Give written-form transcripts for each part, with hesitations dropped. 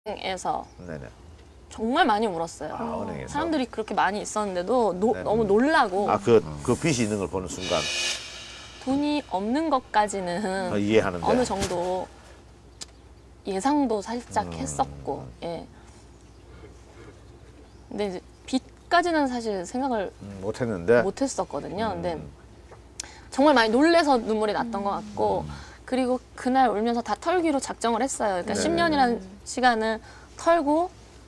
은행에서 네네. 정말 많이 울었어요. 아, 은행에서. 사람들이 그렇게 많이 있었는데도 네. 너무 놀라고. 아, 그 빚이 있는 걸 보는 순간 돈이 없는 것까지는 이해하는데 어느 정도 예상도 살짝 했었고, 예. 근데 이제 빚까지는 사실 생각을 못했는데 못했었거든요. 근데 정말 많이 놀래서 눈물이 났던 것 같고, 그리고 그날 울면서 다 털기로 작정을 했어요. 그러니까 네. 10년이라는 시간을 털고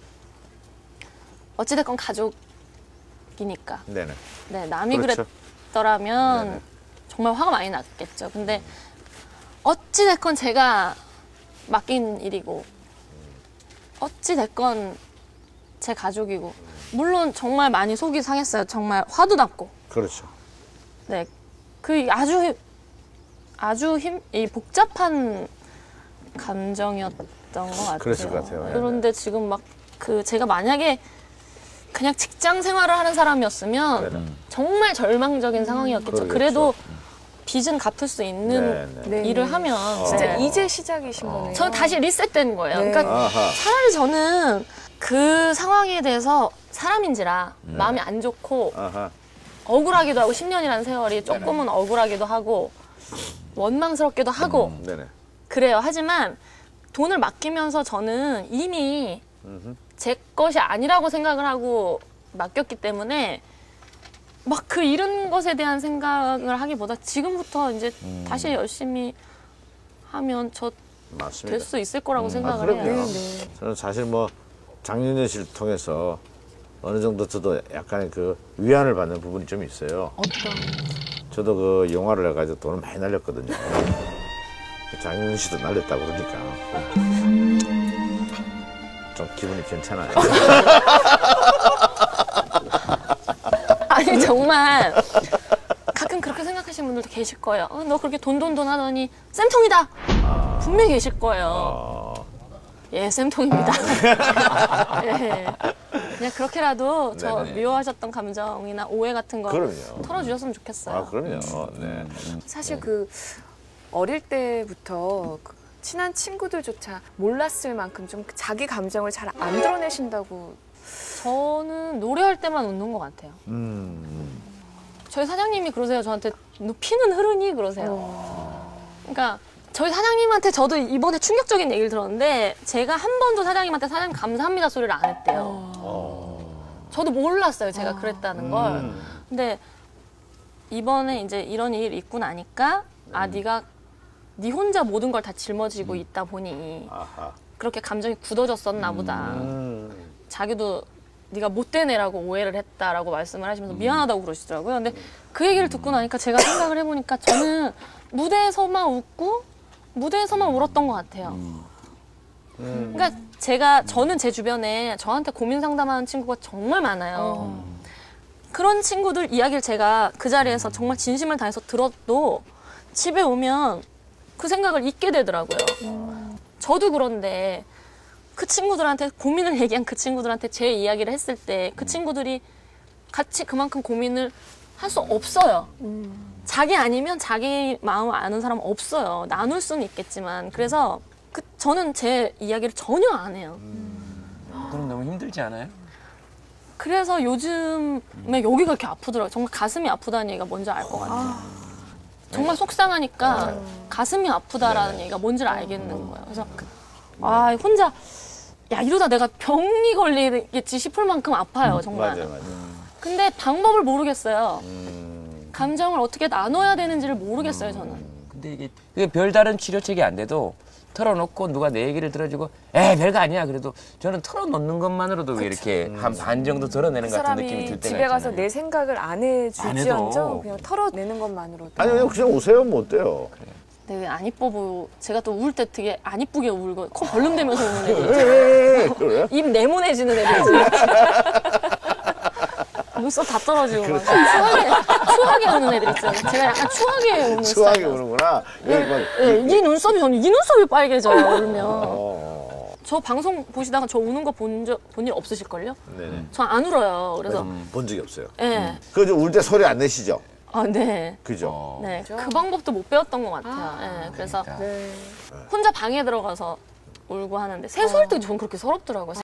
어찌됐건 가족이니까. 네네. 네, 남이 그렇죠. 그랬더라면 네네. 정말 화가 많이 났겠죠. 근데 어찌됐건 제가 맡긴 일이고 어찌됐건 제 가족이고 물론 정말 많이 속이 상했어요. 정말 화도 났고. 그렇죠. 네, 그 아주 이 복잡한 감정이었던 것 같아요. 그랬을 것 같아요. 그런데 지금 막 제가 만약에 그냥 직장 생활을 하는 사람이었으면 네네. 정말 절망적인 상황이었겠죠. 그러겠죠. 그래도 빚은 갚을 수 있는 네네. 일을 하면 진짜 네. 이제 시작이신 거네요. 저는 다시 리셋된 거예요. 네. 그러니까 아하. 차라리 저는 그 상황에 대해서 사람인지라 마음이 안 좋고 아하. 억울하기도 하고 10년이라는 세월이 조금은 억울하기도 하고 원망스럽기도 하고 네네. 그래요. 하지만 돈을 맡기면서 저는 이미 제 것이 아니라고 생각을 하고 맡겼기 때문에 막 그 잃은 것에 대한 생각을 하기보다 지금부터 이제 다시 열심히 하면 저 될 맞습니다. 수 있을 거라고 생각을 그럼요. 해요. 네. 저는 사실 뭐 장윤현 씨를 통해서 어느 정도 저도 약간의 그 위안을 받는 부분이 좀 있어요. 어떤? 저도 그 영화를 해가지고 돈을 많이 날렸거든요. 장윤현 씨도 날렸다고 그러니까 좀 기분이 괜찮아요. 아니 정말 가끔 그렇게 생각하시는 분들도 계실 거예요. 너 그렇게 돈 하더니 쌤통이다. 분명히 계실 거예요. 예, 쌤통입니다. 예. 그냥 그렇게라도 저 네네. 미워하셨던 감정이나 오해 같은 거 그럼요. 털어주셨으면 좋겠어요. 아, 그럼요. 네. 사실 그 어릴 때부터 그 친한 친구들조차 몰랐을 만큼 좀 자기 감정을 잘 안 드러내신다고. 저는 노래할 때만 웃는 것 같아요. 저희 사장님이 그러세요. 저한테 너 피는 흐르니? 그러세요. 그러니까 저희 사장님한테 저도 이번에 충격적인 얘기를 들었는데 제가 한 번도 사장님한테 사장님 감사합니다 소리를 안 했대요. 저도 몰랐어요. 제가 그랬다는 걸. 근데 이번에 이제 이런 일이 있고 나니까 네가 네 혼자 모든 걸 다 짊어지고 있다 보니 아하. 그렇게 감정이 굳어졌었나 보다. 자기도 네가 못된 애라고 오해를 했다라고 말씀을 하시면서 미안하다고 그러시더라고요. 근데 그 얘기를 듣고 나니까 제가 생각을 해보니까 저는 무대에서만 웃고 무대에서만 울었던 것 같아요. 그러니까 저는 제 주변에 저한테 고민 상담하는 친구가 정말 많아요. 그런 친구들 이야기를 제가 그 자리에서 정말 진심을 다해서 들어도 집에 오면 그 생각을 잊게 되더라고요. 저도 그런데 그 친구들한테 고민을 얘기한 그 친구들한테 제 이야기를 했을 때 그 친구들이 같이 그만큼 고민을 할 수 없어요. 자기 아니면 자기 마음을 아는 사람 없어요. 나눌 수는 있겠지만. 그래서 저는 제 이야기를 전혀 안 해요. 그럼 너무 힘들지 않아요? 그래서 요즘에 여기가 이렇게 아프더라고요. 정말 가슴이 아프다는 얘기가 뭔지 알 것 같아요. 정말 속상하니까 가슴이 아프다라는 얘기가 뭔지를 알겠는 거예요. 그래서 혼자 이러다 내가 병이 걸리겠지 싶을 만큼 아파요. 정말. 맞아요. 근데 방법을 모르겠어요. 감정을 어떻게 나눠야 되는지를 모르겠어요. 저는. 근데 이게 별다른 치료책이 안 돼도 털어놓고 누가 내 얘기를 들어주고 별거 아니야. 그래도 저는 털어놓는 것만으로도 왜 이렇게 한 반 정도 덜어내는 그 같은 느낌이 들 사람이 때가 집에 가서 있잖아요. 내 생각을 안 해주지언정 해도. 그냥 털어내는 것만으로도. 아니, 그냥 오세요. 뭐 어때요? 근데 왜 안 이뻐 보여? 제가 또 울 때 되게 안 이쁘게 울고 코 벌름대면서 우는 애들 있잖아요. 그래요? 입 네모내지는 애들 있잖아요. 눈썹 다 떨어지고 막 추하게 우는 애들 있잖아요. 제가 약간 추하게 우는 추하게 스타일이라서. 우는구나. 이 눈썹이 빨개져요, 울면. 저 방송 보시다가 저 우는 거 본 일 없으실걸요? 네네. 저 안 울어요. 그래서 본 적이 없어요. 예. 울 때 소리 안 내시죠? 네. 그죠? 네. 그 방법도 못 배웠던 것 같아요. 예. 그래서 네. 혼자 방에 들어가서 울고 하는데 세수할 때 전 그렇게 서럽더라고요.